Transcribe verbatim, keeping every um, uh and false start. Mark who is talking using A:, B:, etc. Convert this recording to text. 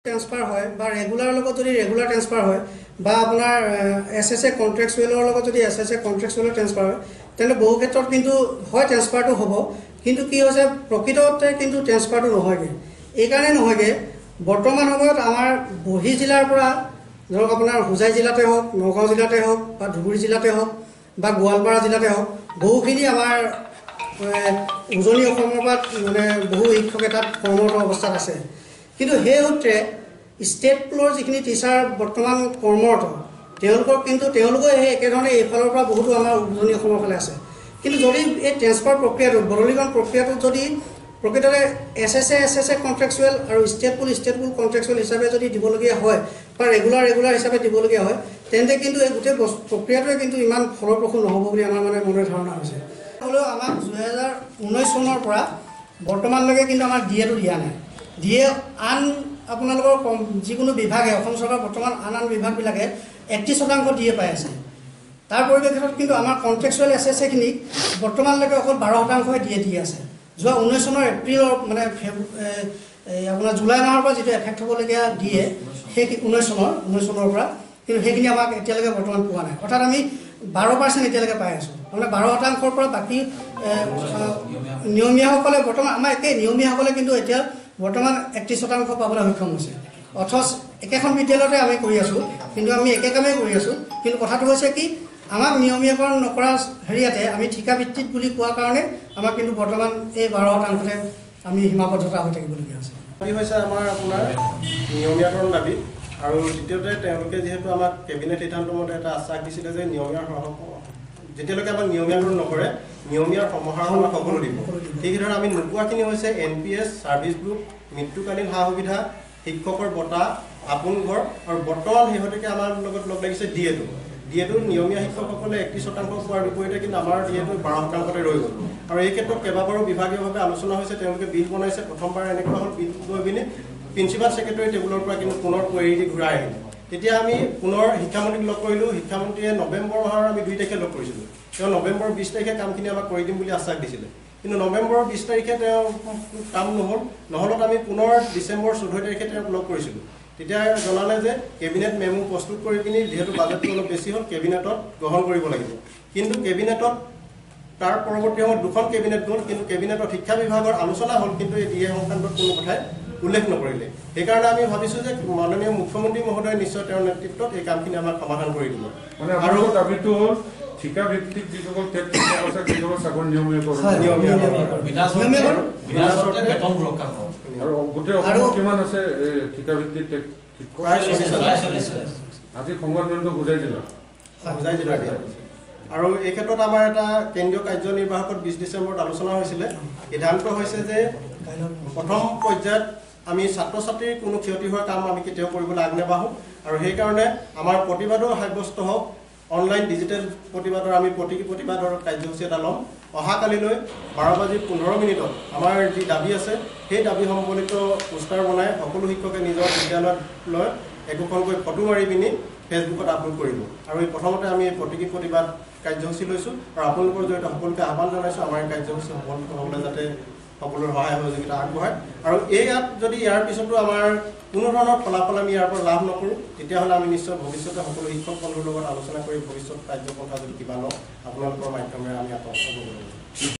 A: Transfer হয় বা regular লগত যদি ৰেগুলাৰ ট্ৰান্সফাৰ হয় বা আপোনাৰ এছ এছ এ কণ্ট্ৰেকচুৱেলৰ লগত যদি এছ এছ এ কণ্ট্ৰেকচুৱেলৰ ট্ৰান্সফাৰ হয় তেন্তে বহু ক্ষেত্ৰত কিন্তু হয় ট্ৰান্সফাৰটো হ'ব, কিন্তু কি হৈছে প্ৰকৃততে কিন্তু ট্ৰান্সফাৰটো নহয়গৈ। এইকাৰণে নহয়গৈ বৰ্তমান সময়ত আমাৰ বহি জিলাৰ পৰা ধৰক আপোনাৰ হোজাই জিলাতে হওক, নগাঁও জিলাতে হওক বা ধুবুৰী জিলাতে হওক বা গোৱালপাৰা জিলাতে হওক বহুখিনি আমাৰ উজনি অসমৰ পৰা মানে বহু শিক্ষকে তাত কৰ্মৰত অৱস্থাত আছে। কিন্তু সেই সূত্ৰে ষ্টেট পুলৰ যিখিনি টিচাৰ বৰ্তমান কৰ্মৰত তেওঁলোকৰ কিন্তু তেওঁলোকে সেই একেধৰণে এইফালৰ পৰা বহুতো আমাৰ উজনি অসমৰ ফালে আছে। কিন্তু যদি এই ট্ৰেন্সফাৰ প্ৰক্ৰিয়াটোত বদলীকৰণ প্ৰক্ৰিয়াটোত যদি প্ৰকৃততে S S A S S A contractual আৰু state pool state pool contractual হিচাপে যদি দিবলগীয়া হয় বা ৰেগুলাৰ ৰেগুলাৰ হিচাপে দিবলগীয়া হয় তেন্তে কিন্তু এই গোটেই প্ৰক্ৰিয়াটোৱে কিন্তু ইমান ফলপ্ৰসূ নহ'ব বুলি আমাৰ মানে মনৰ ধাৰণা হৈছে। হ'লেও আমাক দুহেজাৰ ঊনৈছ চনৰ পৰা বৰ্তমানলৈকে কিন্তু আমাৰ ডি এটো দিয়া নাই। ডি এ আন আপোনালোকৰ যিকোনো বিভাগে অসম চৰকাৰ বৰ্তমান আন আন বিভাগবিলাকে একত্ৰিছ শতাংশ ডি এ পাই আছে। তাৰ পৰিপ্ৰেক্ষিতত কিন্তু আমাৰ কণ্ট্ৰেকচুৱেল এছ এছ এখিনি বৰ্তমানলৈকে অকল বাৰ শতাংশই ডি এ দি আছে। যোৱা ঊনৈছ চনৰ এপ্ৰিলৰ মানে আপোনাৰ জুলাই মাহৰ পৰা যিটো এফেক্ট হ'বলগীয়া ডি এ সেই ঊনৈছ চনৰ ঊনৈছ চনৰ পৰা কিন্তু সেইখিনি আমাক এতিয়ালৈকে বৰ্তমান পোৱা নাই। অৰ্থাৎ আমি বাৰ পাৰ্চেণ্ট এতিয়ালৈকে পাই আছোঁ। মানে বাৰ শতাংশৰ পৰা বাকী নিয়মীয়াসকলে বৰ্তমান আমাৰ একেই নিয়মীয়াসকলে কিন্তু এতিয়া বৰ্তমান একত্ৰিছ শতাংশ পাবলৈ সক্ষম হৈছে। অথচ একেখন বিদ্যালয়তে আমি কৰি আছোঁ, কিন্তু আমি একে কামেই কৰি আছোঁ। কিন্তু কথাটো হৈছে কি আমাক নিয়মীয়াকৰণ নকৰা হেৰিয়াতে আমি ঠিকা ভিত্তিত বুলি কোৱাৰ কাৰণে আমাক কিন্তু বৰ্তমান এই বাৰ শতাংশতে আমি সীমাবদ্ধতা হৈ থাকিবলগীয়া হৈছে।
B: দাবী হৈছে আমাৰ আপোনাৰ নিয়মীয়াকৰণ দাবী, আৰু দ্বিতীয়তে তেওঁলোকে যিহেতু আমাক কেবিনেট সিদ্ধান্ত মতে এটা আশ্বাস দিছিলে যে নিয়মীয়া যেতিয়ালৈকে আমাক নিয়মীয়াকৰণ নকৰে নিয়মীয়া সমাহাৰ আমাক সকলো দিব। ঠিক ধৰণে আমি নোপোৱাখিনি হৈছে N P S, service group, মৃত্যুকালীন সা সুবিধা, শিক্ষকৰ বঁটা, আপোন ঘৰ, আৰু বৰ্তমান শেহতীয়াকৈ আমাৰ লগত লগ লাগিছে ডি এটো। ডি এটো নিয়মীয়া শিক্ষকসকলে একত্ৰিছ শতাংশ পোৱাৰ বিপৰীতে কিন্তু আমাৰ ডি এটো বাৰ শতাংশতে ৰৈ গ'ল। আৰু এই ক্ষেত্ৰত কেইবাবাৰো বিভাগীয়ভাৱে আলোচনা হৈছে, তেওঁলোকে বিল বনাইছে। প্ৰথমবাৰ এনেকুৱা হ'ল বিল গৈ পিনি প্ৰিন্সিপাল ছেক্ৰেটাৰী টেবুলৰ পৰা কিন্তু পুনৰ কুৱেৰি দি ঘূৰাই আহিল। তেতিয়া আমি পুনৰ শিক্ষামন্ত্ৰীক লগ কৰিলোঁ। শিক্ষামন্ত্ৰীয়ে নৱেম্বৰ মাহৰ আমি দুই তাৰিখে লগ কৰিছিলোঁ। তেওঁ নৱেম্বৰ বিছ তাৰিখে কামখিনি আমাক কৰি দিম বুলি আশ্বাস দিছিলে। কিন্তু নৱেম্বৰৰ বিছ তাৰিখে তেওঁ কাম নহ'ল নহ'লত আমি পুনৰ ডিচেম্বৰ চৈধ্য তাৰিখে তেওঁক লগ কৰিছিলোঁ। তেতিয়া জনালে যে কেবিনেট মেমো প্ৰস্তুত কৰি পিনি যিহেতু বাজেটটো অলপ বেছি হ'ল কেবিনেটত গ্ৰহণ কৰিব লাগিব। কিন্তু কেবিনেটত তাৰ পৰৱৰ্তী সময়ত দুখন কেবিনেট গ'ল, কিন্তু কেবিনেটত শিক্ষা বিভাগৰ আলোচনা হ'ল, কিন্তু এই ডি এ সংক্ৰান্তত কোনো কথাই উল্লেখ নকৰিলে। সেইকাৰণে আমি ভাবিছোঁ যে মাননীয় মুখ্যমন্ত্ৰী মহোদয়ে নিশ্চয় তেওঁৰ নেতৃত্বত এই কামখিনি আমাক সমাধান কৰি দিব।
C: আৰু দাবীটো হ'ল ঠিকা ভিত্তিক যিসকল সেইসকল চাকৰি নিয়মীয়াকৰণ আৰু গোটেই অসমত কিমান আছে ঠিকা ভিত্তিক শিক্ষক? আজি সংবাদমেলটো বুজাই দিলা
B: বুজাই দিলা আৰু এই ক্ষেত্ৰত আমাৰ এটা কেন্দ্ৰীয় কাৰ্যনিৰ্বাহকত বিছ ডিচেম্বৰত আলোচনা হৈছিলে। সিদ্ধান্ত হৈছে যে প্ৰথম পৰ্যায়ত আমি ছাত্ৰ ছাত্ৰীৰ কোনো ক্ষতি হোৱা কাম আমি কেতিয়াও কৰিবলৈ আগ নেবাঢ়োঁ, আৰু সেইকাৰণে আমাৰ প্ৰতিবাদো সাব্যস্ত হওক। অনলাইন ডিজিটেল প্ৰতিবাদৰ আমি প্ৰতিকী প্ৰতিবাদৰ কাৰ্যসূচী এটা ল'ম। অহাকালিলৈ বাৰ বাজি পোন্ধৰ মিনিটত আমাৰ যি দাবী আছে সেই দাবী সম্বলিত পোষ্টাৰ বনাই সকলো শিক্ষকে নিজৰ বিদ্যালয়ত লৈ একোখনকৈ ফটো মাৰি পিনি ফেচবুকত আপলোড কৰিব। আৰু এই প্ৰথমতে আমি প্ৰতিকী প্ৰতিবাদ কাৰ্যসূচী লৈছোঁ, আৰু আপোনালোকৰ জৰিয়তে সকলোকে আহ্বান জনাইছোঁ আমাৰ এই কাৰ্যসূচী সফল হ'বলৈ যাতে সকলোৰে সহায় সহযোগিতা আগবঢ়ায়। আৰু এই ইয়াত যদি ইয়াৰ পিছতো আমাৰ কোনো ধৰণৰ ফলাফল আমি ইয়াৰ পৰা লাভ নকৰোঁ, তেতিয়াহ'লে আমি নিশ্চয় ভৱিষ্যতে সকলো শিক্ষক বন্ধুৰ লগত আলোচনা কৰি ভৱিষ্যত কাৰ্যপন্থা যদি কিবা লওঁ আপোনালোকৰ মাধ্যমেৰে আমি আত্মসহায়ক কৰিব লাগিব।